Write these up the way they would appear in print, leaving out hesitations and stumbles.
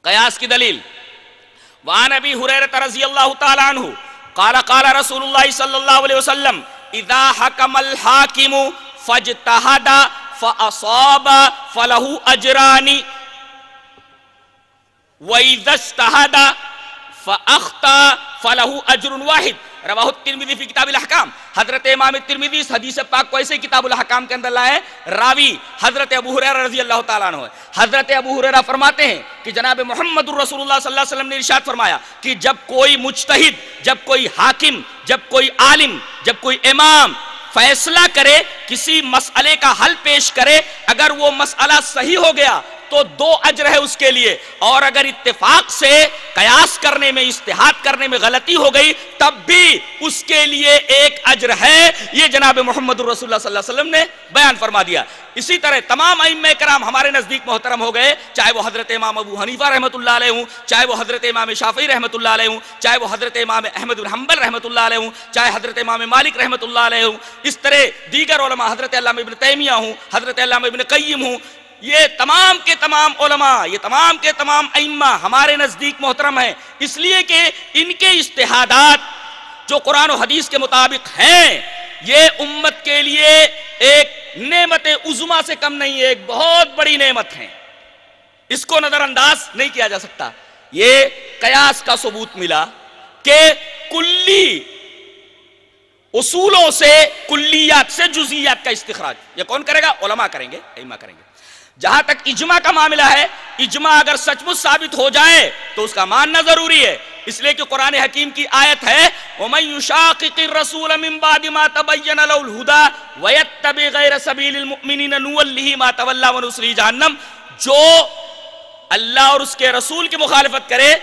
قیاس کی دلیل وعن ابی ہریرہ رضی اللہ تعالی عنہ قال قال رسول اللہ صلی اللہ علیہ وسلم اذا حکم الحاکم فاجتہد فاصاب فلہ اجران وَإِذَا اجْتَهَدَ فَأَخْطَأَ فَلَهُ أَجْرٌ وَاحِدٌ رواہ الترمذی فی کتاب الاحکام۔ حضرت امام ترمذی اس حدیث پاک کو ایسے کتاب الاحکام کے اندر لائے، راوی حضرت ابو ہریرہ رضی اللہ تعالیٰ عنہ ہے۔ حضرت ابو ہریرہ فرماتے ہیں کہ جناب محمد الرسول اللہ صلی اللہ علیہ وسلم نے ارشاد فرمایا کہ جب کوئی مجتہد، جب کوئی حاکم، جب کوئی عالم، جب کوئی امام فیصلہ کرے، کسی مسئلے کا حل پیش کرے، اگر وہ مسئلہ صحیح ہو گیا تو 2 اجر ہے اس کے لیے، اور اگر اتفاق سے قیاس کرنے میں، اجتہاد کرنے میں غلطی ہو گئی تب بھی اس کے لیے 1 اجر ہے۔ یہ جناب محمد الرسول اللہ صلی اللہ علیہ وسلم نے بیان فرما دیا۔ اسی طرح تمام ائمہ کرام ہمارے نزدیک محترم ہو گئے، چاہے وہ حضرت امام ابو حنیفہ رحمۃ اللہ علیہ ہوں، چاہے وہ حضرت امام شافعی رحمۃ اللہ علیہ ہوں، چاہے وہ حضرت امام احمد بن حنبل رحمۃ اللہ علیہ ہوں، چاہے حضرت امام مالک رحمۃ اللہ علیہ ہوں، اس طرح دیگر علماء حضرت علامہ ابن تیمیہ ہوں، حضرت علامہ ابن قیم ہوں، یہ تمام کے تمام علماء، یہ تمام کے تمام ائمہ ہمارے نزدیک محترم ہیں، اس لیے کہ ان کے اجتہادات جو قرآن و حدیث کے مطابق ہیں یہ امت کے لیے ایک نعمت عظمیٰ سے کم نہیں ہے، ایک بہت بڑی نعمت ہے، اس کو نظر انداز نہیں کیا جا سکتا۔ یہ قیاس کا ثبوت ملا کہ کلی اصولوں سے، کلیات سے جزئیات کا استخراج یہ کون کرے گا؟ علماء کریں گے، ائمہ کریں گے۔ جہاں تک اجماع کا معاملہ ہے، اجماع اگر سچ مچ ثابت ہو جائے تو اس کا ماننا ضروری ہے، اس لیے کہ قرآن حکیم کی آیت ہے وَمَن يُشَاقِقِ الرَّسُولَ مِن بَعْدِ مَا تَبَيَّنَ لَهُ الْهُدَى وَيَتَّبِعْ غَيْرَ سَبِيلِ الْمُؤْمِنِينَ نُوَلِّهِ مَا تَوَلَّىٰ وَنُصْلِهِ جَهَنَّمَ، جو اللہ اور اس کے رسول کی مخالفت کرے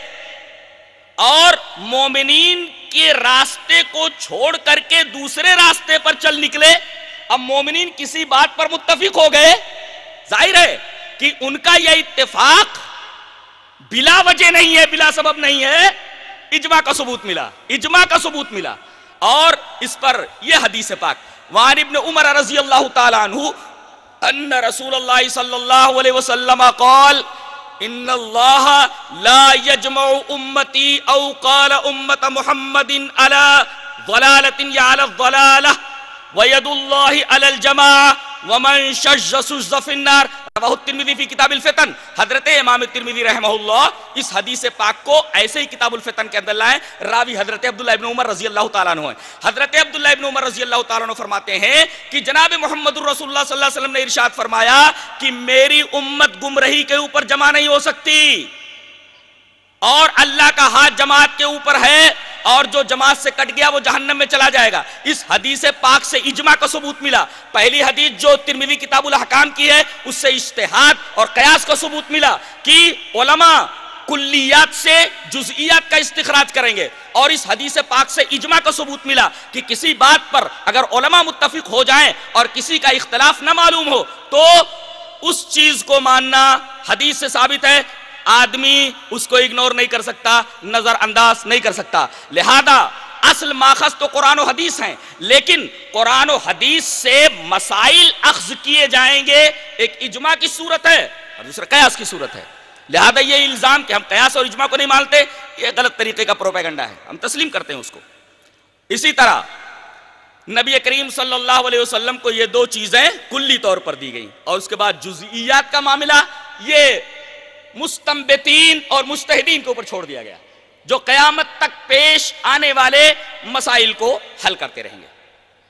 اور مومنین کے راستے کو چھوڑ کر کے دوسرے راستے پر چل نکلے، اب مومنین کسی بات پر متفق ہو گئے، ظاہر ہے کہ ان کا یہ اتفاق بلا وجہ نہیں ہے، بلا سبب نہیں ہے، اجماع کا ثبوت ملا، اجماع کا ثبوت ملا۔ اور اس پر یہ حدیث پاک وعن ابن عمر رضی اللہ تعالی عنہ ان رسول اللہ صلی اللہ علیہ وسلم قال ان اللہ لا یجمع امتی او قال امت محمد علی ضلالت یا علی الضلالہ وید اللہ علی الجماع ومن شج سجز فی النار رواہ الترمذی فی کتاب الفتن۔ حضرت امام ترمذی رحمہ اللہ اس حدیث پاک کو ایسے ہی کتاب الفتن کے اندر لائیں، راوی حضرت عبداللہ ابن عمر رضی اللہ تعالیٰ عنہ ہیں۔ حضرت عبداللہ ابن عمر رضی اللہ تعالیٰ عنہ فرماتے ہیں کہ جناب محمد الرسول اللہ صلی اللہ علیہ وسلم نے ارشاد فرمایا کہ میری امت گمراہی کے اوپر جمع نہیں ہو سکتی، اور اللہ کا ہاتھ جماعت کے اوپر ہے، اور جو جماعت سے کٹ گیا وہ جہنم میں چلا جائے گا۔ اس حدیث پاک سے اجماع کا ثبوت ملا۔ پہلی حدیث جو ترمذی کتاب الاحکام کی ہے اس سے اجتہاد اور قیاس کا ثبوت ملا کہ علماء کلیات سے جزئیات کا استخراج کریں گے، اور اس حدیث پاک سے اجماع کا ثبوت ملا کہ کسی بات پر اگر علماء متفق ہو جائیں اور کسی کا اختلاف نہ معلوم ہو تو اس چیز کو ماننا حدیث سے ثابت ہے، آدمی اس کو اگنور نہیں کر سکتا، نظر انداز نہیں کر سکتا۔ لہذا اصل ماخذ تو قرآن و حدیث ہیں، لیکن قرآن و حدیث سے مسائل اخذ کیے جائیں گے، ایک اجماع کی صورت ہے اور دوسرا قیاس کی صورت ہے۔ لہذا یہ الزام کہ ہم قیاس اور اجماع کو نہیں مانتے، یہ غلط طریقے کا پروپیگنڈا ہے، ہم تسلیم کرتے ہیں اس کو۔ اسی طرح نبی کریم صلی اللہ علیہ وسلم کو یہ 2 چیزیں کلی طور پر دی گئیں، اور اس کے بعد جزئیات کا معاملہ یہ مستنبطین اور مجتہدین کے اوپر چھوڑ دیا گیا، جو قیامت تک پیش آنے والے مسائل کو حل کرتے رہیں گے۔